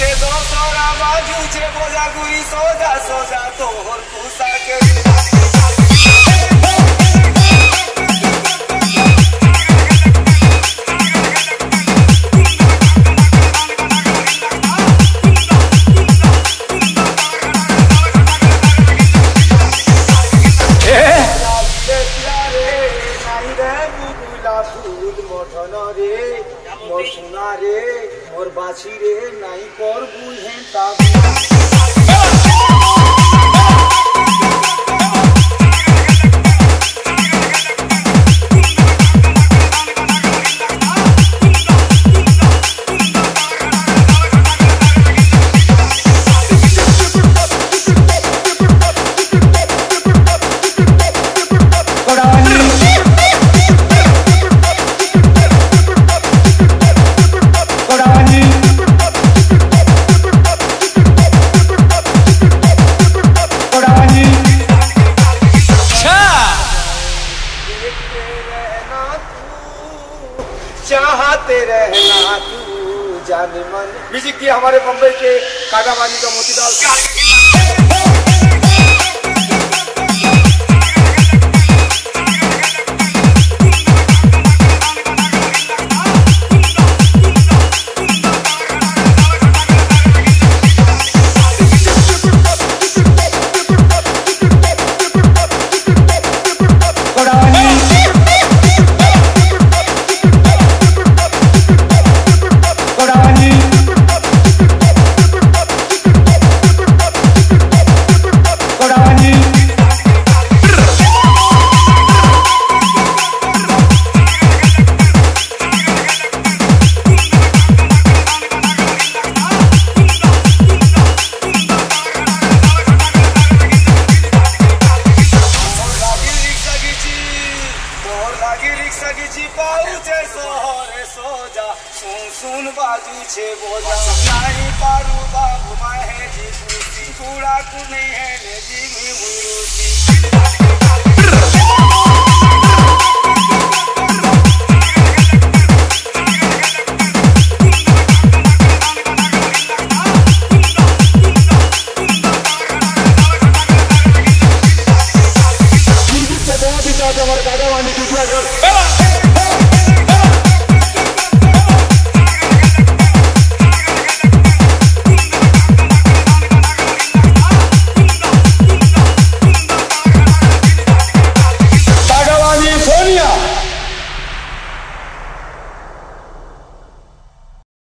छे दोसरा बाजू छे बोझा गुई सोजा सोजा तोहर पूसा के मोर सुना रे मोर बाछी रे नाई कर बुझे चाहते रहना तू जाने मन। म्यूजिक दिया हमारे बम्बई के काटावानी का मोतीलाल। सुन बाजू छे बोझा नहीं पारू बाबू माहे जी पूरा कुने है जी मुरुती।